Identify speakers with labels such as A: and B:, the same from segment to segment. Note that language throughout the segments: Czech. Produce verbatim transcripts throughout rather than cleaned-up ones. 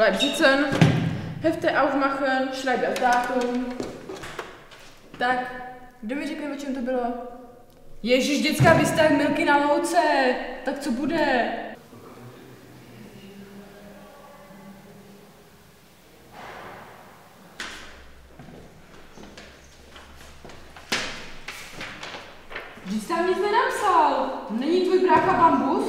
A: bleib sitzen, Hefte aufmachen, schreib das Datum. Tak, kdo mi řekne, o čem to bylo? Ježíš, dětská výstav Milky na louce, tak co bude? Vždyť jsi tam nic nenapsal. Není tvůj brácha Bambus?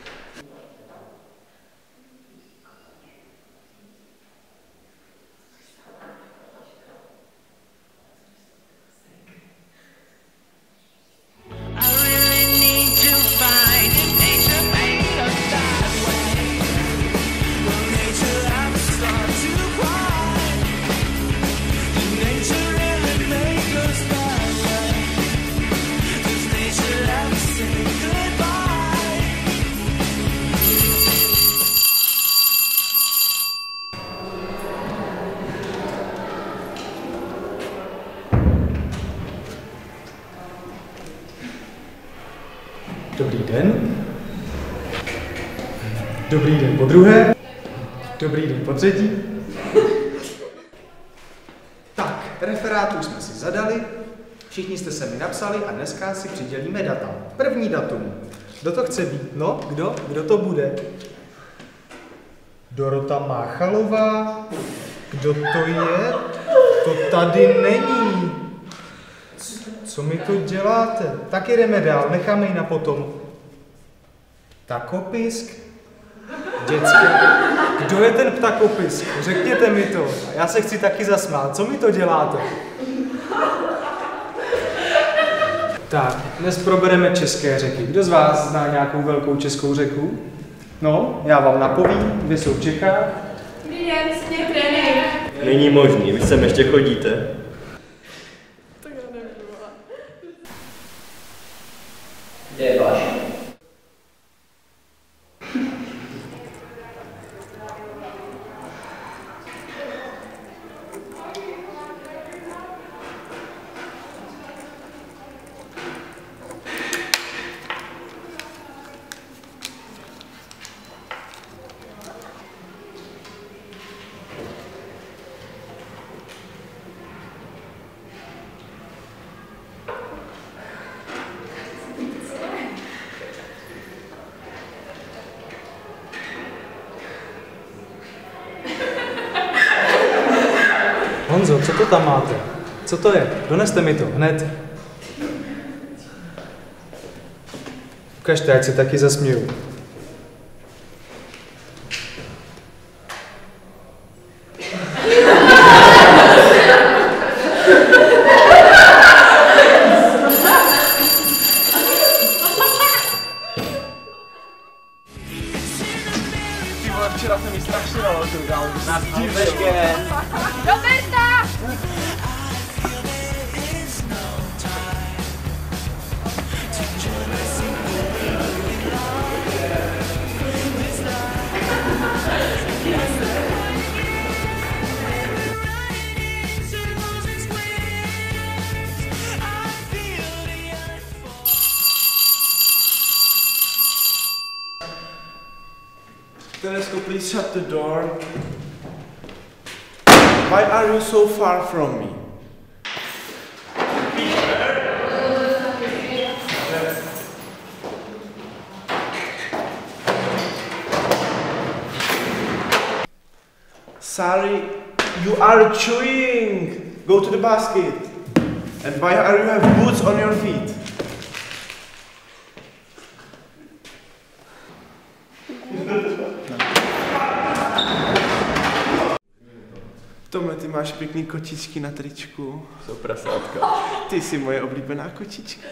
B: Dobrý den. Dobrý den po druhé. Dobrý den po třetí. Tak, referát už jsme si zadali, všichni jste se mi napsali a dneska si přidělíme data. První datum. Kdo to chce být? No, kdo? Kdo to bude? Dorota Máchalová? Kdo to je? To tady není. Co mi to děláte? Tak jdeme dál, necháme ji na potom. Ptakopisk? Děcka, kdo je ten ptakopisk? Řekněte mi to. Já se chci taky zasmát. Co mi to děláte? Tak, dnes probereme české řeky. Kdo z vás zná nějakou velkou českou řeku? No, já vám napovím, dvě jsou v Čechách.
A: Dobrý den, směr trénink.
C: Není možný, vy sem ještě chodíte.
A: Tak já nevím.
C: Kde je váš?
B: Honzo, co to tam máte? Co to je? Doneste mi to, hned. Ukažte, ať se taky zasměju.
D: Včera jsem mi strašně naložil, kámo, když nás díl
A: Do města!
D: Telescope, please shut the door. Why are you so far from me? Sorry, you are chewing. Go to the basket. And why are you have boots on your feet? Tome, ty máš pěkný kočičky na tričku.
C: Jsou prasátka.
D: Ty jsi moje oblíbená kočička.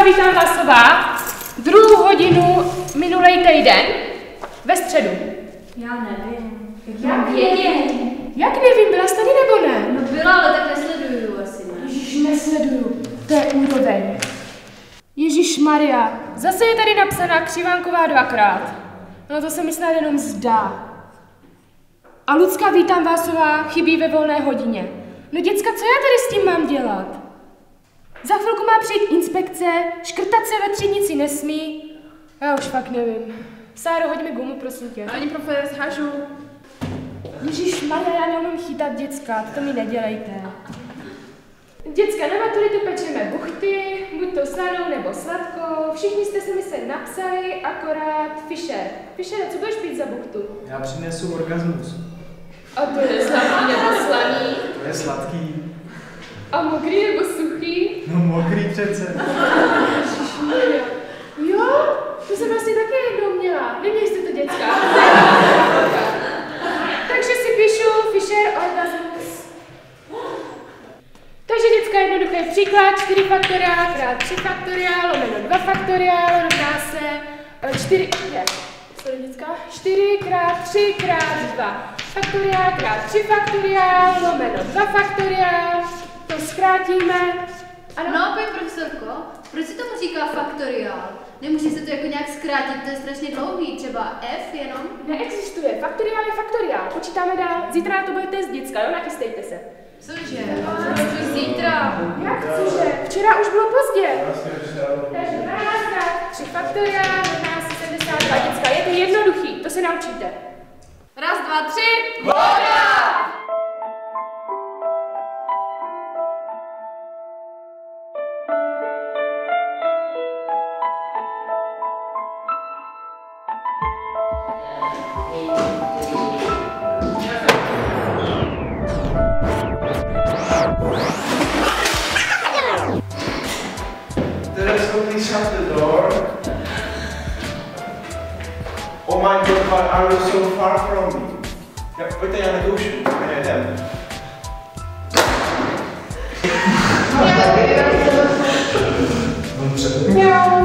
A: Vítám Vásová druhou hodinu minulý týden ve středu.
E: Já nevím.
A: Jak vědět? Jak nevím, byla jsi tady nebo ne?
E: No byla, ale tak nesleduju asi, ne?
A: Ježíš, nesleduju. To je úroveň. Ježíš Maria, zase je tady napsaná Křivánková dvakrát. No to se mi snad jenom zdá. A Lucka Vítám Vásová chybí ve volné hodině. No děcka, co já tady s tím mám dělat? Za chvilku má přijít inspekce, škrtat se ve třídnici nesmí. Já už fakt nevím. Sáro, hoď mi gumu, prosím tě.
F: Ani profes, hažu.
A: Ježíš Maria, já neumím chytat děcka, to mi nedělejte. Děcka, na maturitu pečeme buchty, buď to slanou nebo sladkou. Všichni jste se mi sem napsali, akorát Fischer. Fischer, co budeš pít za buchtu?
B: Já přinesu orgasmus.
A: A to je sladký nebo slaný?
B: To je sladký.
A: A mokrý nebo suchý?
B: No mokrý přece.
A: Ježišmarja. Jo, to jsem vlastně také jednou měla. Neměli jste to, děcka? Takže si píšu Fischer orgasmus. Takže děcka, jednoduchý příklad, čtyři faktoriál krát tři faktoriál, lomeno dva faktoriál, rovná se čtyři, je, sorry děcka, čtyři krát tři krát dva faktoriál krát tři faktoriál, lomeno dva faktoriál, to zkrátíme.
E: Ano, no, paní profesorko, proč se tomu říká faktoriál? Nemůže se to jako nějak zkrátit, to je strašně dlouhý, třeba F jenom?
A: Neexistuje, faktoriál je faktoriál, počítáme dál, zítra to bude test děcka, jo, nachystejte se.
E: Cože? Což zítra?
A: Jak cože? Včera už bylo pozdě. Takže dvanáct krát tři faktoriál, rovná se sedmdesát dva, děcka, je to jednoduchý, to se naučíte.
E: Raz, dva, tři,
A: voda!
D: Please shut the door. Oh my god, why are you so far from me? Ja, pojďte, já nekoušu, já jedem.
B: Dobře.